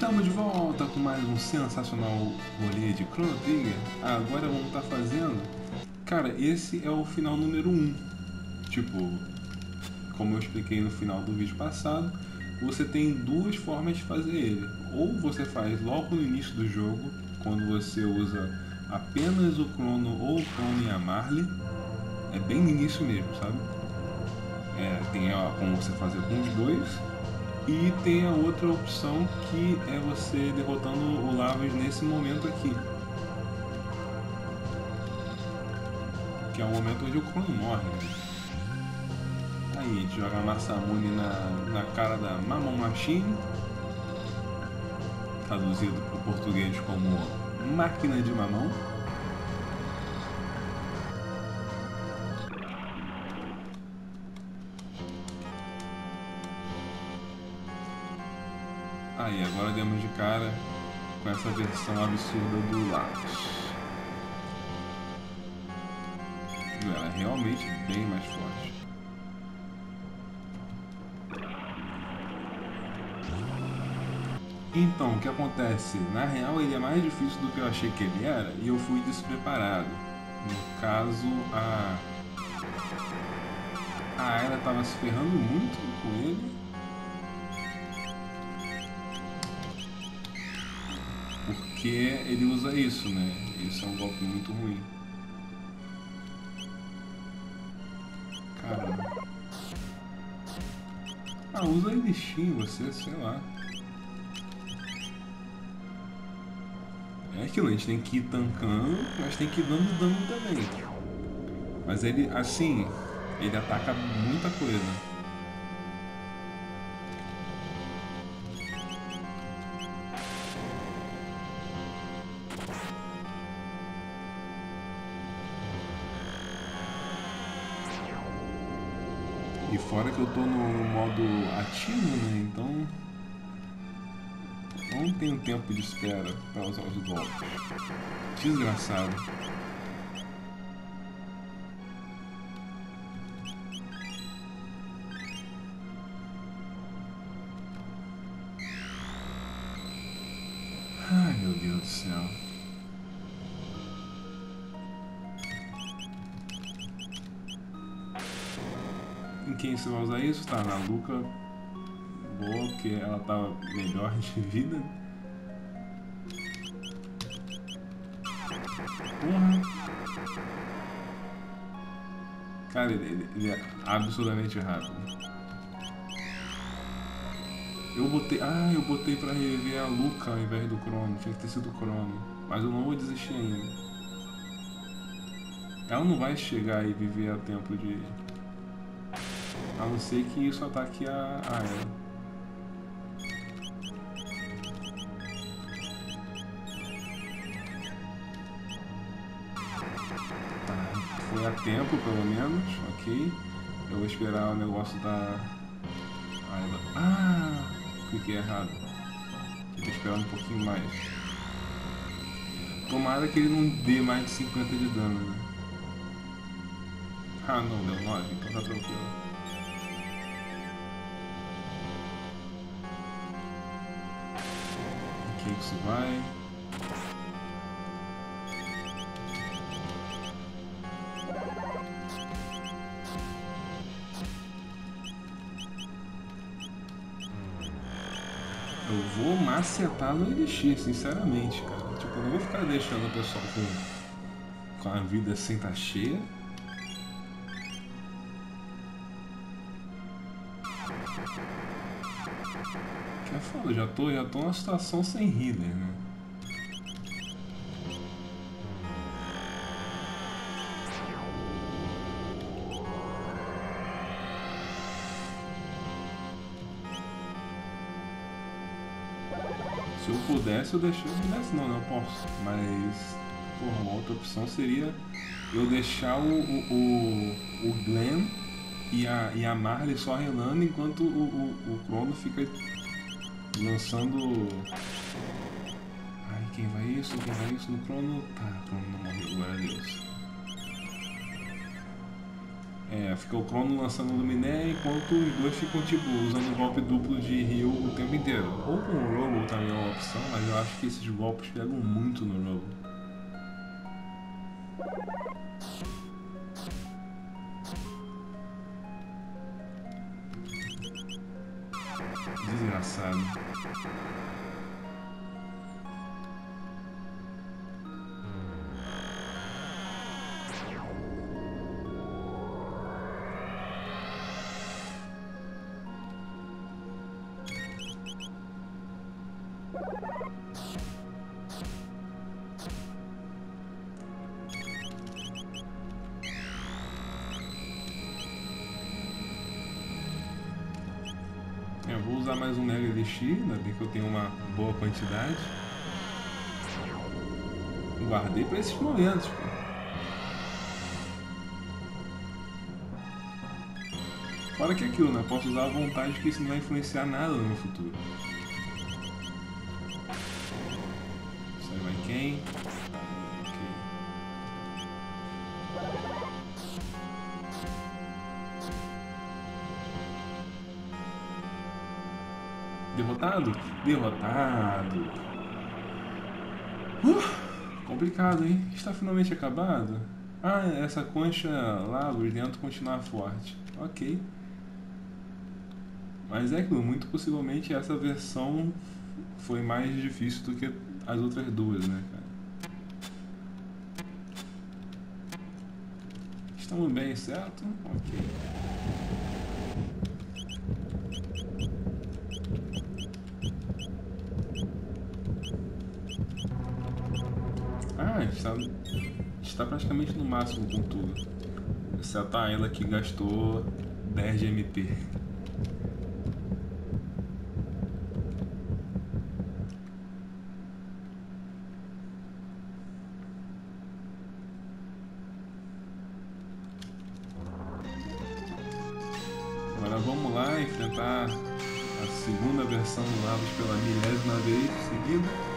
Estamos de volta com mais um sensacional rolê de Chrono Trigger. Agora vamos estar fazendo... Cara, esse é o final número 1. Tipo, como eu expliquei no final do vídeo passado, você tem duas formas de fazer ele. Ou você faz logo no início do jogo, quando você usa apenas o Chrono ou o Chrono e a Marle. É bem no início mesmo, sabe? Tem como você fazer com os dois. E tem a outra opção que é você derrotando o Lavas nesse momento aqui. Que é o momento onde o Chrono morre. Aí a gente joga a Masamune na cara da Mamon Machine. Traduzido para o português como máquina de mamão. Aí, agora demos de cara com essa versão absurda do Lavas. Ela é realmente bem mais forte. Então, o que acontece? Na real, ele é mais difícil do que eu achei que ele era e eu fui despreparado. No caso, a Ayla estava se ferrando muito com ele. Porque ele usa isso, né? Isso é um golpe muito ruim. Caramba. Usa Elixir você, sei lá. É aquilo, a gente tem que ir tancando, mas tem que ir dando dano também. Mas ele, assim, ele ataca muita coisa. E fora que eu tô no modo ativo, né? Então não tenho tempo de espera para usar os golpes. Desgraçado. Ai, meu Deus do céu. Em quem você vai usar isso? Tá, na Luca. Boa, porque ela tava melhor de vida. Porra. Cara, ele é absurdamente rápido. Eu botei pra reviver a Luca ao invés do Chrono. Tinha que ter sido o Chrono. Mas eu não vou desistir ainda. Ela não vai chegar e viver a tempo de... A não ser que isso ataque a ela. Foi a tempo, pelo menos, ok. Eu vou esperar o negócio da... cliquei errado. Tem que esperar um pouquinho mais. Tomara que ele não dê mais de 50 de dano, né? Não, deu 9, então tá tranquilo. Ok, isso vai... Eu vou macetar no Elixir, sinceramente, cara. Tipo, eu não vou ficar deixando o pessoal com a vida sem tá cheia. Que é foda, já tô numa situação sem healer, né? Se eu pudesse, eu deixaria. Se eu pudesse, não, eu posso. Mas, porra, uma outra opção seria eu deixar o Glenn e a Marle só relando enquanto o Chrono fica lançando... Ai, quem vai isso? Quem vai isso no Chrono? Tá, o Chrono não morreu, glória a Deus. Fica o Crono lançando o Luminé enquanto os dois ficam tipo usando o golpe duplo de Ryu o tempo inteiro. Ou com o Robo também é uma opção, mas eu acho que esses golpes pegam muito no Robo. Desgraçado. Eu vou usar mais um Mega Elixir, ainda bem que eu tenho uma boa quantidade. Guardei pra esses momentos, pô. Fora que é aquilo, né? Eu posso usar à vontade porque isso não vai influenciar nada no meu futuro. Isso aí vai quem? Ok. Derrotado? Derrotado. Complicado, hein? Está finalmente acabado? Ah, essa concha lá, os dentro continuar forte. Ok. Mas é aquilo, muito possivelmente essa versão foi mais difícil do que as outras duas, né, cara? Estamos bem, certo? Ok. Ah, está praticamente no máximo com tudo. Exceto a Ayla que gastou 10 de MP. Agora vamos lá enfrentar a segunda versão do Lavos pela 1000ª vez seguida.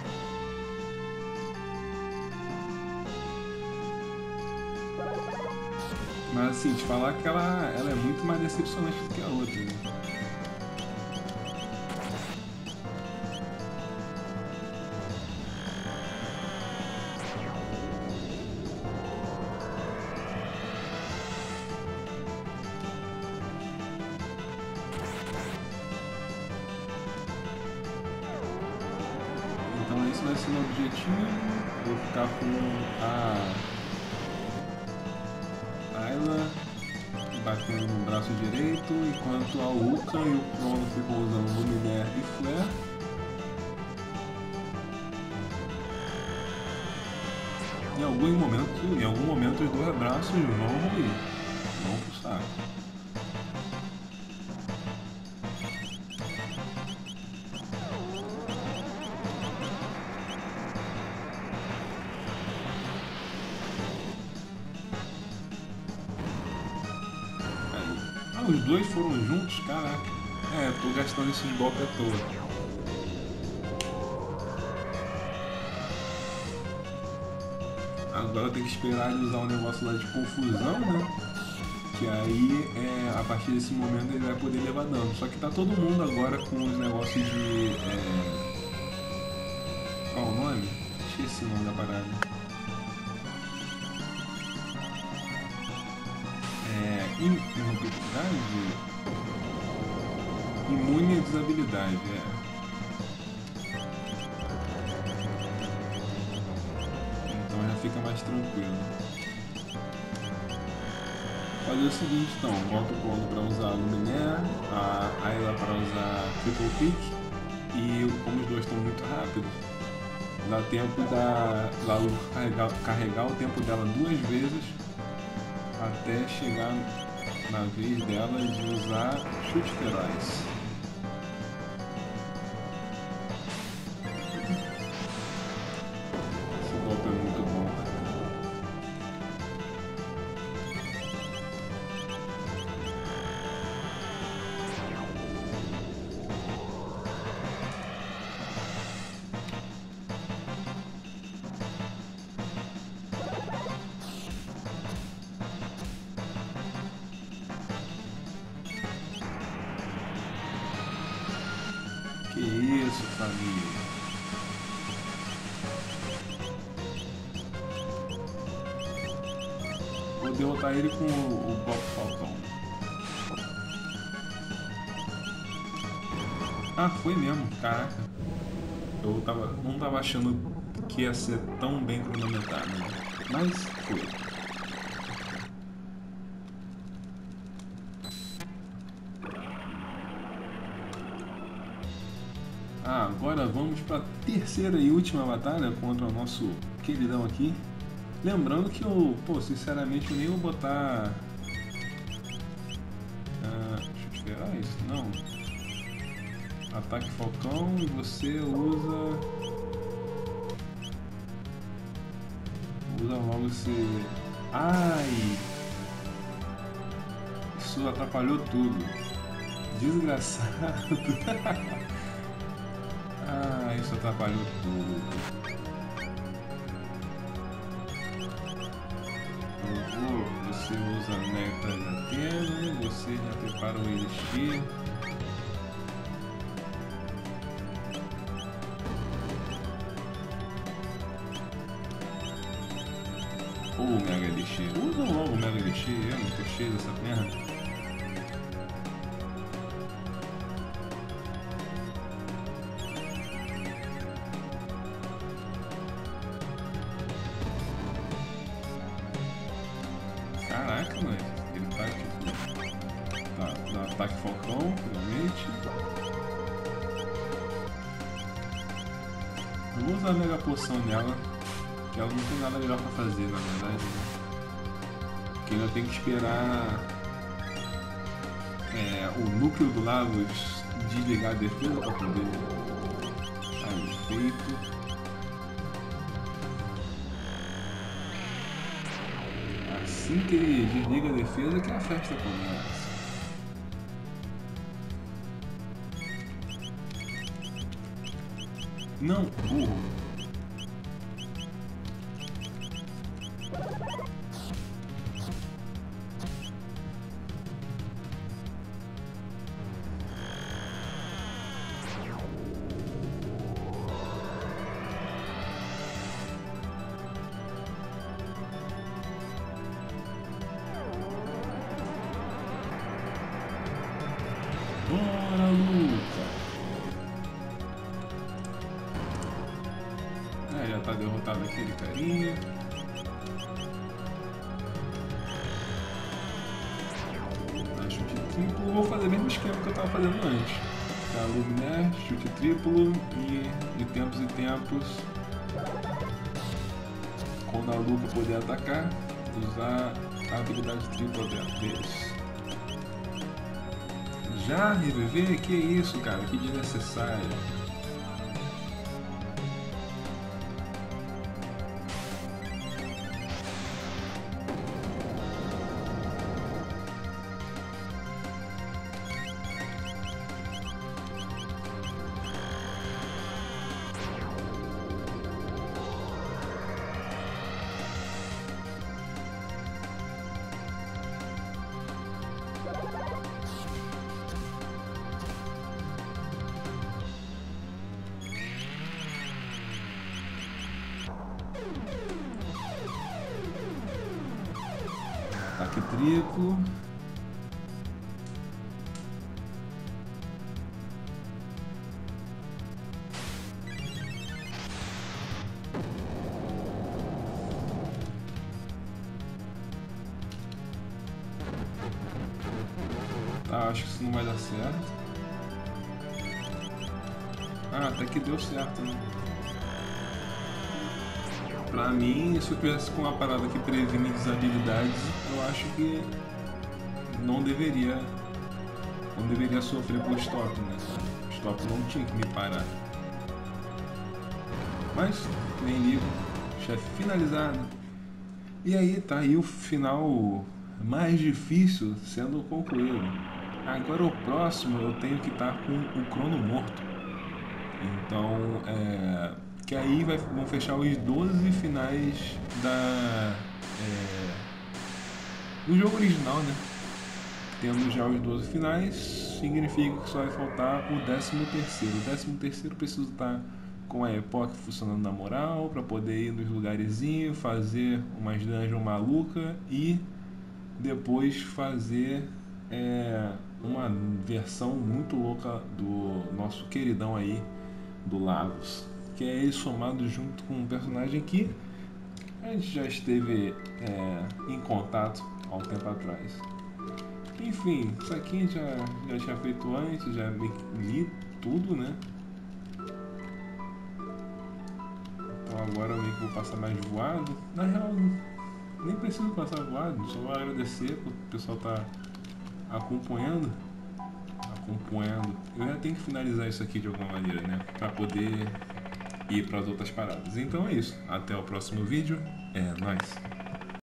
Mas assim, te falar que ela é muito mais decepcionante do que a outra, né? Então esse vai ser o meu objetivo. Vou ficar com a Ayla batendo no braço direito, enquanto a Uka e o Crono ficam usando Luminé e Flare. Em algum momento os dois braços vão ruir, vão pro saco. Os dois foram juntos? Caraca. Tô gastando esses golpes à toa. Agora tem que esperar ele usar um negócio lá de confusão, né? Que aí, a partir desse momento, ele vai poder levar dano. Só que tá todo mundo agora com os negócios de... Qual o nome? Esqueci o nome da parada. Imune a desabilidade, Então já fica mais tranquilo. Fazer o seguinte então, bota o Crono para usar Luminé, a Ayla para usar Triple Peak, e como os dois estão muito rápidos, dá tempo da Lalu carregar o tempo dela 2 vezes até chegar na vez dela de usar chute feroz. Esse golpe é muito bom. isso, família? Vou derrotar ele com o Bob Falcão. Ah, foi mesmo, caraca. Eu não tava achando que ia ser tão bem cronometrado, né? Mas foi. Ah, agora vamos para a terceira e última batalha contra o nosso queridão aqui. Lembrando que eu, pô, sinceramente eu nem vou botar... deixa eu esperar isso, não. Ataque Falcão e você usa logo esse... Ai! Isso atrapalhou tudo. Desgraçado. Ah, isso atrapalhou tudo. Você usa Néctar de Atena, você já prepara o Elixir. Ou o Mega Elixir. Usa logo o Mega Elixir, eu não tô cheio dessa merda. Caraca, mas ele tá tipo... Tá, dá ataque Falcão, finalmente. Eu vou usar a Mega Poção nela, que ela não tem nada melhor pra fazer, na verdade, né? Porque ainda tem que esperar o núcleo do Lagos desligar a defesa pra poder... Aí, feito. Assim que ele desliga a defesa que a festa começa. Não, burro. Bora, Luca! Já tá derrotado aquele carinha. Chute triplo, vou fazer o mesmo esquema que eu tava fazendo antes. Tá, Luminé, chute triplo e de tempos em tempos, quando a Luca puder atacar, usar a habilidade tripla deles. Já reviver? Que isso, cara? Que desnecessário. Ataque triplo. Tá, acho que isso não vai dar certo. Ah, até que deu certo, né? Pra mim, se eu tivesse com uma parada que previne desabilidades, eu acho que não deveria sofrer por stop, né? O stop não tinha que me parar. Mas, nem ligo. Chefe finalizado. E aí, tá aí o final mais difícil sendo concluído. Agora o próximo eu tenho que estar com o crono morto. Então, que aí vão fechar os 12 finais do jogo original, né? tendo já os 12 finais, significa que só vai faltar o 13º. O 13º precisa estar com a Epoch funcionando na moral, para poder ir nos lugarzinhos, fazer umas dungeons maluca e depois fazer uma versão muito louca do nosso queridão aí, do Lavos, que é ele somado junto com um personagem que a gente já esteve em contato há um tempo atrás. Enfim, isso aqui já tinha feito antes, já li tudo, né? Então agora eu meio que vou passar mais voado. Na real, nem preciso passar voado, só vou agradecer porque o pessoal tá acompanhando. Eu já tenho que finalizar isso aqui de alguma maneira, né? Pra poder ir para as outras paradas. Então é isso. Até o próximo vídeo. É nóis.